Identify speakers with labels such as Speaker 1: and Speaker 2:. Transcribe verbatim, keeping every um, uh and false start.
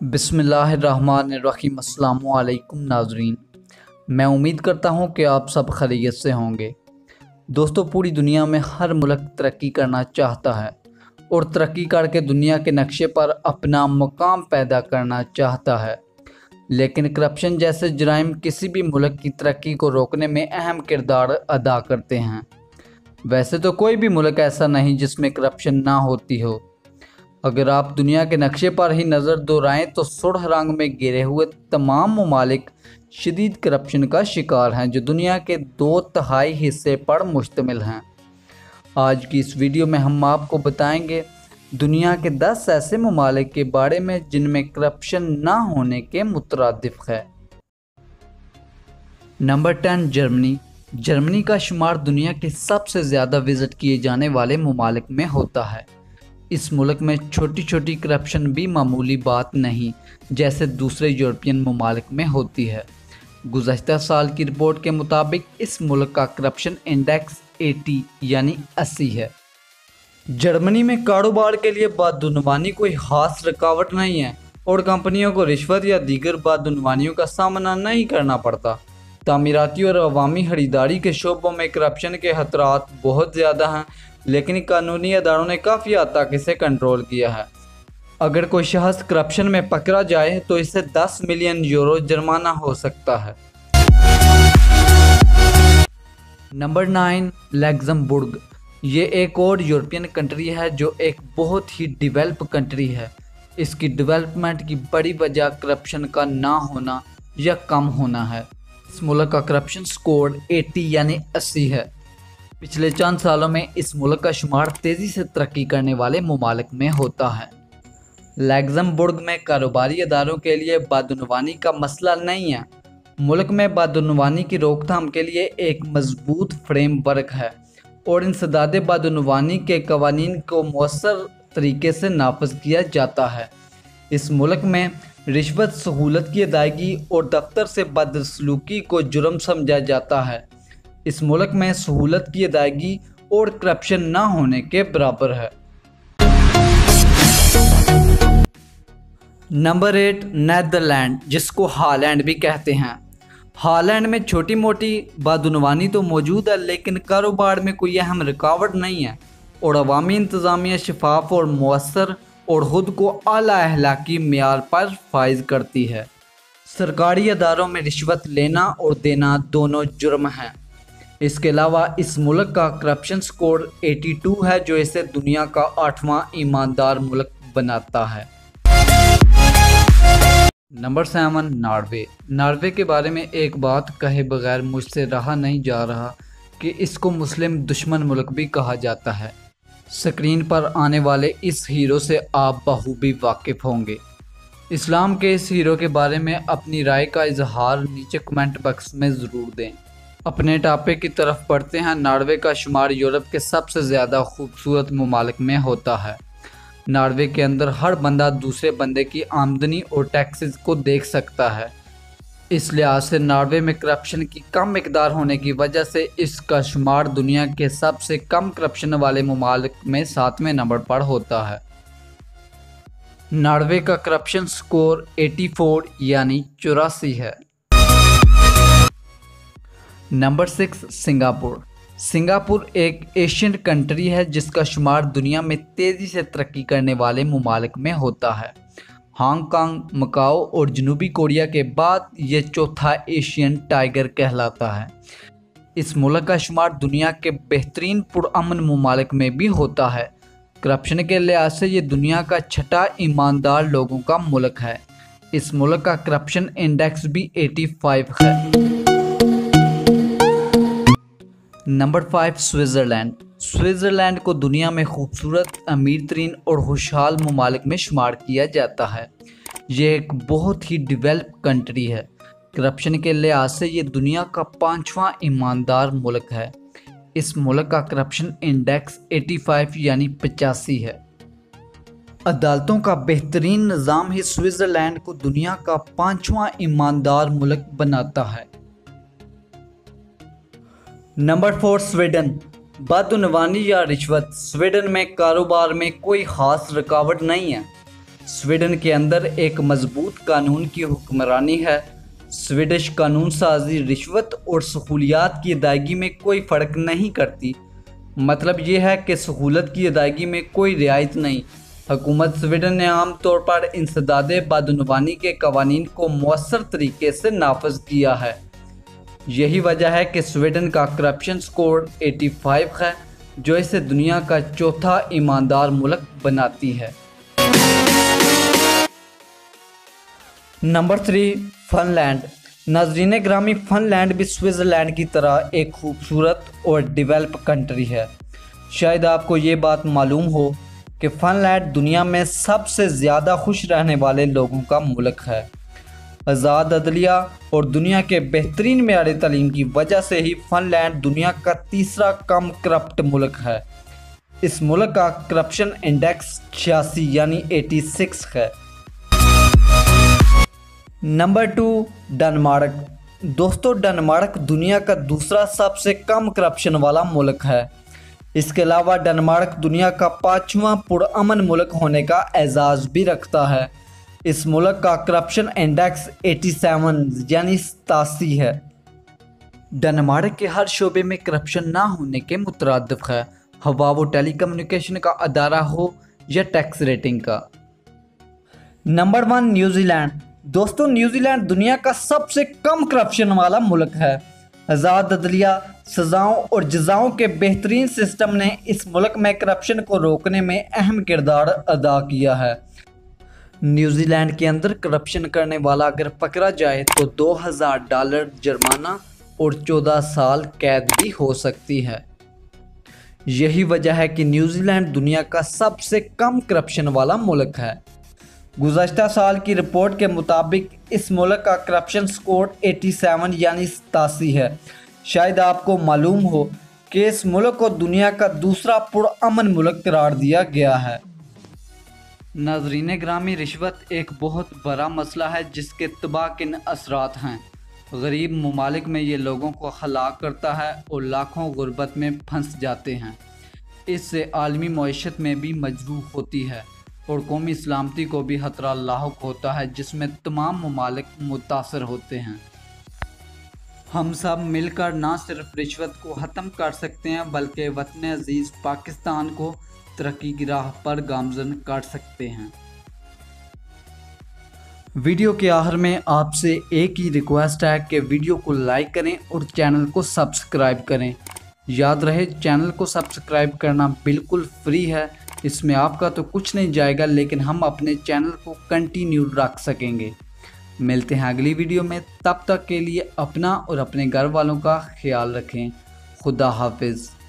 Speaker 1: बिस्मिल्लाहिर्रहमानिर्रहीम। अस्सलामु अलैकुम नाज़रीन, मैं उम्मीद करता हूँ कि आप सब खैरियत से होंगे। दोस्तों, पूरी दुनिया में हर मुल्क तरक्की करना चाहता है और तरक्की करके दुनिया के नक्शे पर अपना मुकाम पैदा करना चाहता है, लेकिन करप्शन जैसे जराइम किसी भी मुल्क की तरक्की को रोकने में अहम किरदार अदा करते हैं। वैसे तो कोई भी मुल्क ऐसा नहीं जिसमें करप्शन ना होती हो। अगर आप दुनिया के नक्शे पर ही नज़र दोहराएं तो सुर्ख रंग में घिरे हुए तमाम ममालिक शदीद करप्शन का शिकार हैं, जो दुनिया के दो तिहाई हिस्से पर मुश्तमिल हैं। आज की इस वीडियो में हम आपको बताएंगे दुनिया के दस ऐसे ममालिक के बारे में जिनमें करप्शन ना होने के मुतरादिफ है। Number ten, Germany. जर्मनी का शुमार दुनिया के सबसे ज़्यादा विज़िट किए जाने वाले ममालिक में होता है। इस मुल्क में छोटी छोटी करप्शन भी मामूली बात नहीं, जैसे दूसरे यूरोपियन ममालिक में होती है। गुज़श्ता साल की रिपोर्ट के मुताबिक इस मुल्क का करप्शन इंडेक्स अस्सी यानी अस्सी है। जर्मनी में कारोबार के लिए बदउनवानी कोई खास रुकावट नहीं है और कंपनियों को रिश्वत या दीगर बदउनवानियों का सामना नहीं करना पड़ता। तामीराती और अवामी खरीदारी के शोबों में करप्शन के खतरात बहुत ज़्यादा हैं, लेकिन कानूनी अदारों ने काफ़ी हद तक इसे कंट्रोल किया है। अगर कोई शख्स करप्शन में पकड़ा जाए तो इसे दस मिलियन यूरो जुर्माना हो सकता है। Number nine, Luxembourg. ये एक और यूरोपियन कंट्री है जो एक बहुत ही डेवलप कंट्री है। इसकी डेवलपमेंट की बड़ी वजह करप्शन का ना होना या कम होना है। इस मुल्क का करप्शन स्कोर अस्सी यानी अस्सी है। पिछले चंद सालों में इस मुल्क का शुमार तेज़ी से तरक्की करने वाले ममालिक में होता है। लग्जमबर्ग में कारोबारी अदारों के लिए बदउनवानी का मसला नहीं है। मुल्क में बदउनवानी की रोकथाम के लिए एक मजबूत फ्रेमवर्क है और इंसदादे बदउनवानी के कवानीन को मौसर तरीके से नाफज किया जाता है। इस मुल्क में रिश्वत, सहूलत की अदायगी और दफ्तर से बदसलूकी को जुर्म समझा जाता है। इस मुल्क में सहूलत की अदायगी और करप्शन ना होने के बराबर है। नंबर एट, नेदरलैंड, जिसको हॉलैंड भी कहते हैं। हॉलैंड में छोटी मोटी बदउनवानी तो मौजूद है, लेकिन कारोबार में कोई अहम रुकावट नहीं है और अवामी इंतज़ामिया शफाफ और मौसर और खुद को आला अखलाकी मेयार पर फाइज करती है। सरकारी अदारों में रिश्वत लेना और देना दोनों जुर्म हैं। इसके अलावा इस मुल्क का करप्शन स्कोर बयासी है, जो इसे दुनिया का आठवां ईमानदार मुल्क बनाता है। Number seven, Norway. नॉर्वे के बारे में एक बात कहे बगैर मुझसे रहा नहीं जा रहा कि इसको मुस्लिम दुश्मन मुल्क भी कहा जाता है। स्क्रीन पर आने वाले इस हीरो से आप बखूबी वाकिफ़ होंगे। इस्लाम के इस हीरो के बारे में अपनी राय का इजहार नीचे कमेंट बॉक्स में ज़रूर दें। अपने टॉपिक की तरफ बढ़ते हैं। नॉर्वे का शुमार यूरोप के सबसे ज़्यादा खूबसूरत ममालिक में होता है। नॉर्वे के अंदर हर बंदा दूसरे बंदे की आमदनी और टैक्सेस को देख सकता है। इस लिहाज से नॉर्वे में करप्शन की कम मिकदार होने की वजह से इसका शुमार दुनिया के सबसे कम करप्शन वाले ममालिक में सातवें नंबर पर होता है। नॉर्वे का करप्शन स्कोर चौरासी यानी चौरासी है। Number six, Singapore. सिंगापुर एक एशियन कंट्री है जिसका शुमार दुनिया में तेज़ी से तरक्की करने वाले ममालिक में होता है। हांगकांग, मकाओ और जनूबी कोरिया के बाद ये चौथा एशियन टाइगर कहलाता है। इस मुल्क का शुमार दुनिया के बेहतरीन पुरअमन ममालिक में भी होता है। करप्शन के लिहाज से ये दुनिया का छठा ईमानदार लोगों का मुल्क है। इस मुल्क का करप्शन इंडेक्स भी पचासी है। Number five, Switzerland. स्विट्ज़रलैंड को दुनिया में खूबसूरत, अमीर तरीन और खुशहाल ममालिक में शुमार किया जाता है। ये एक बहुत ही डेवलप कंट्री है। करप्शन के लिहाज से ये दुनिया का पाँचवा ईमानदार मुल्क है। इस मुल्क का करप्शन इंडेक्स पचासी यानी पचासी है। अदालतों का बेहतरीन निज़ाम ही स्विट्ज़रलैंड को दुनिया का पाँचवा ईमानदार मुल्क बनाता है। Number four, Sweden. बदउनवानी या रिश्वत। स्वीडन में कारोबार में कोई ख़ास रुकावट नहीं है। स्वीडन के अंदर एक मजबूत कानून की हुक्मरानी है। स्वीडिश कानून साजी रिश्वत और सहूलियात की अदायगी में कोई फ़र्क नहीं करती। मतलब ये है कि सहूलत की अदायगी में कोई रियायत नहीं। हुकूमत स्वीडन ने आम तौर पर इंसदादे बदनवानी के कवानीन को मौसर तरीके से नाफज किया है। यही वजह है कि स्वीडन का करप्शन स्कोर पचासी है, जो इसे दुनिया का चौथा ईमानदार मुल्क बनाती है। Number three, Finland. नाज़रीन ग्रामी, फिनलैंड भी स्विट्ज़रलैंड की तरह एक खूबसूरत और डेवलप कंट्री है। शायद आपको ये बात मालूम हो कि फिनलैंड दुनिया में सबसे ज़्यादा खुश रहने वाले लोगों का मुल्क है। आज़ाद अदलिया और दुनिया के बेहतरीन मेयार तालीम की वजह से ही फिनलैंड दुनिया का तीसरा कम करप्ट मुल्क है। इस मुल्क का करप्शन इंडेक्स छियासी यानी छियासी है। Number two, Denmark. दोस्तों, डेनमार्क दुनिया का दूसरा सबसे कम करप्शन वाला मुल्क है। इसके अलावा डेनमार्क दुनिया का पाँचवां पुरअमन मुल्क होने का एजाज़ भी रखता है। इस मुल्क का करप्शन इंडेक्स सत्तासी यानी सतासी है। डेनमार्क के हर शोबे में करप्शन ना होने के मुतरादिफ है, हवा व टेलीकम्युनिकेशन का अदारा हो या टैक्स रेटिंग का। Number one, New Zealand. दोस्तों, न्यूजीलैंड दुनिया का सबसे कम करप्शन वाला मुल्क है। आज़ाद अदलिया, सज़ाओं और जज़ाओं के बेहतरीन सिस्टम ने इस मुल्क में करप्शन को रोकने में अहम किरदार अदा किया है। न्यूजीलैंड के अंदर करप्शन करने वाला अगर पकड़ा जाए तो दो हज़ार डॉलर जुर्माना और चौदह साल कैद भी हो सकती है। यही वजह है कि न्यूजीलैंड दुनिया का सबसे कम करप्शन वाला मुल्क है। गुज़श्ता साल की रिपोर्ट के मुताबिक इस मुल्क का करप्शन स्कोर सत्तासी यानी सतासी है। शायद आपको मालूम हो कि इस मुल्क को दुनिया का दूसरा पुरअमन मुल्क करार दिया गया है। नाज़रीन ग्रामी, रिश्वत एक बहुत बड़ा मसला है जिसके तबाहकुन असरात हैं। गरीब ममालिक में ये लोगों को हलाक करता है और लाखों गुर्बत में फंस जाते हैं। इससे आलमी मईशत में भी मजरूह होती है और कौमी सलामती को भी खतरा लाहुक होता है, जिसमें तमाम ममालिक मुतासर होते हैं। हम सब मिलकर ना सिर्फ रिश्वत को ख़त्म कर सकते हैं बल्कि वतन अजीज़ पाकिस्तान को तरक्की की राह पर गामज़न कर सकते हैं। वीडियो के आखिर में आपसे एक ही रिक्वेस्ट है कि वीडियो को लाइक करें और चैनल को सब्सक्राइब करें। याद रहे, चैनल को सब्सक्राइब करना बिल्कुल फ्री है। इसमें आपका तो कुछ नहीं जाएगा, लेकिन हम अपने चैनल को कंटिन्यू रख सकेंगे। मिलते हैं अगली वीडियो में, तब तक के लिए अपना और अपने घर वालों का ख्याल रखें। खुदा हाफिज़।